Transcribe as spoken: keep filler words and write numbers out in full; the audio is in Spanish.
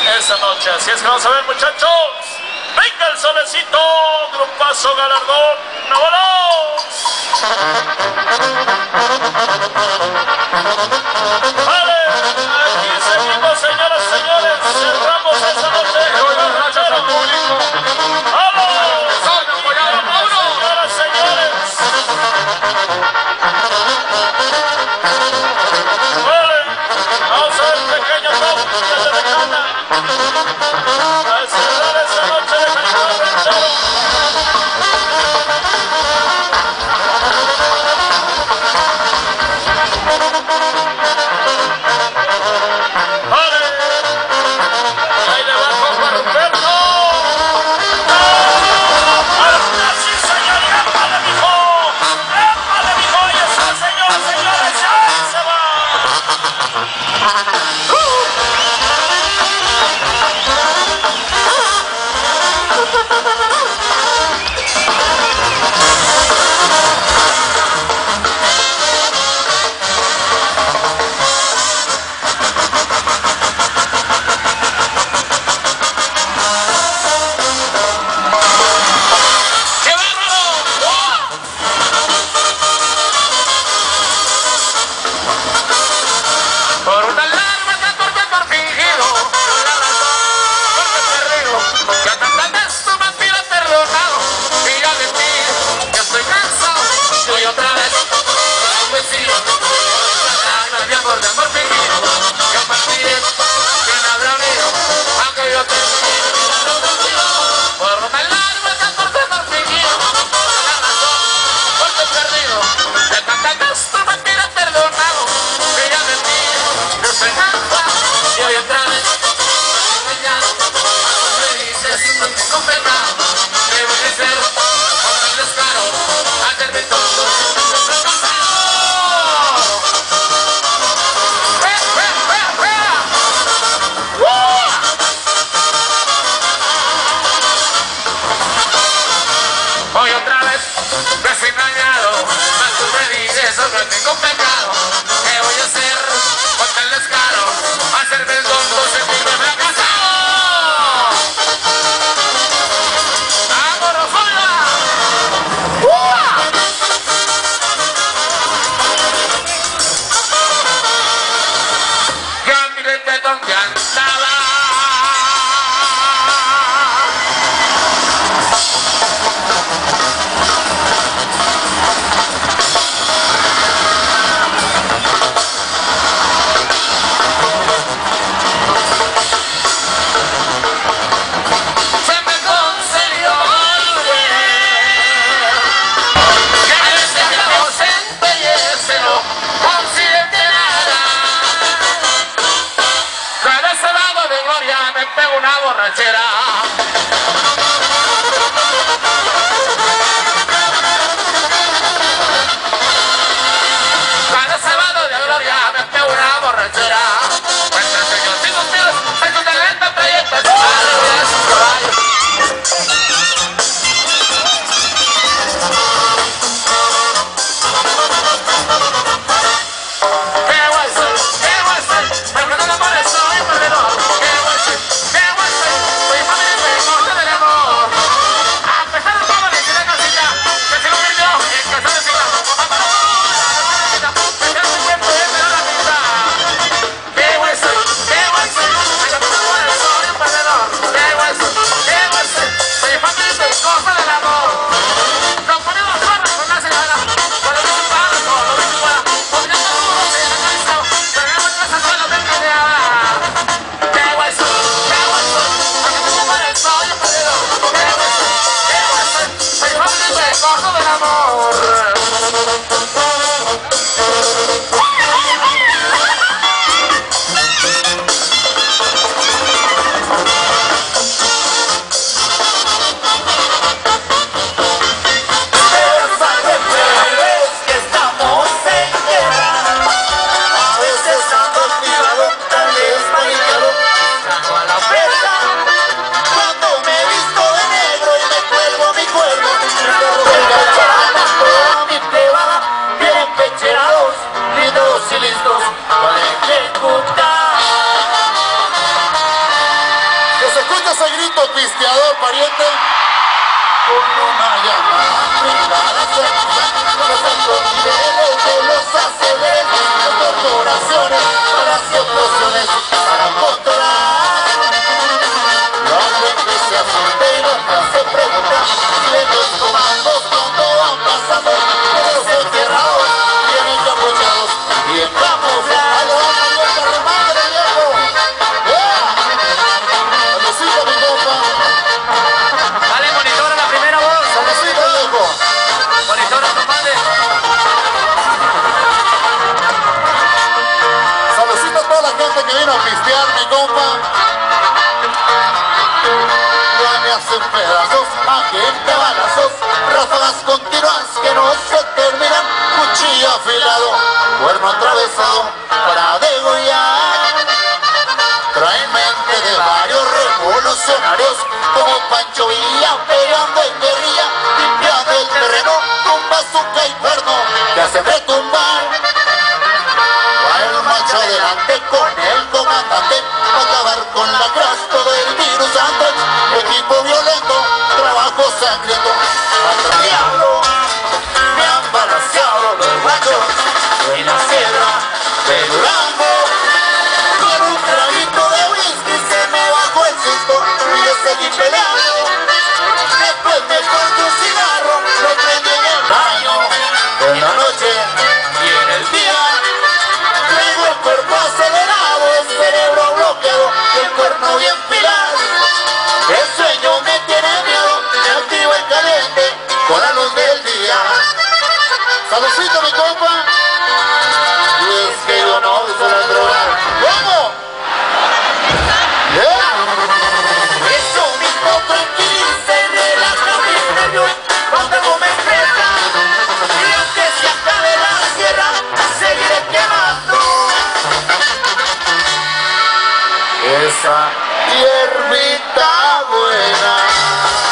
esa noche. Así es que vamos a ver, muchachos. Venga el solecito, grupazo galardón, ¡vámonos! Vale, aquí seguimos, señoras y señores, cerramos esta noche. ¡Vamos! Señoras y señores. Vale, vamos a ver, pequeño top, desde Tejana. A cerrar esta noche de Calimán Ranchero. Vale, ahí le va con Juan Ruperto. ¡Ahora sí, señor! ¡Épale, mijo! ¡Épale, mijo! Ahí está, señoras, señores, ahí se va. Hoy otra vez desengañado, mas tú me dices, no tengo pecado. ¿Qué voy a hacer con tal descaro? Hacerme el tonto, sentirme fracasado. ¡Vámonos, hola! Ya miré de dónde andaba. Una borrachera. Cada sábado de gloria me pego una borrachera. Entre sueños y suspiros, en tu talento proyectas alegrías y caballos. ¿Qué voy a hacer? ¿Qué voy a hacer? Porque no me parece, soy perdedor. ¿Qué voy a hacer? ¿Qué voy a hacer? Soy familia y del amor. A pesar de todo, le quedé casi razones, horas y ocasiones para controlar. La gente se asusta y nunca se pregunta si ven los comandos cuando van pasando. Los enterrados vienen capuchados y entramos a lo alto del carremate, viejo. ¡Yeah! Saludcita, mi compa. Dale, monitora la primera voz. Saludcita, viejo. Monitora, compadre. Saludcita a toda la gente que vino a pistear, mi compa. Ya me hacen pedazos, agente balazos, ráfagas continuas que no se terminan, cuchillo afilado, cuerno atravesado para degollar. Traen mente de varios revolucionarios como Pancho Villa peleando en guerrilla, limpiando el terreno con bazooka y cuerno que hacen retumbar. Va el macho adelante con el comandante para acabar con la crash, todo el virus antes, equipo violento, trabajo sangriento. Al diablo me han balanceado los guachos en la sierra de Durango. Con un traguito de whisky se me bajó el susto y yo seguí peleando. Después me corté un cigarro, lo prendí en el baño. En la noche y en el día traigo el cuerpo acelerado, el cerebro bloqueado y el cuerno bien pilado. El sueño me tiene miedo, me activo en caliente con la luz del día. Saludcito, mi compa. Y es que yo no uso la droga. ¿Cómo? ¿Eh? Eso mismo tranquiliza y relaja mis nervios cuando algo me estresa. Y aunque se acabe la sierra, seguiré quemando esa hierbita buena.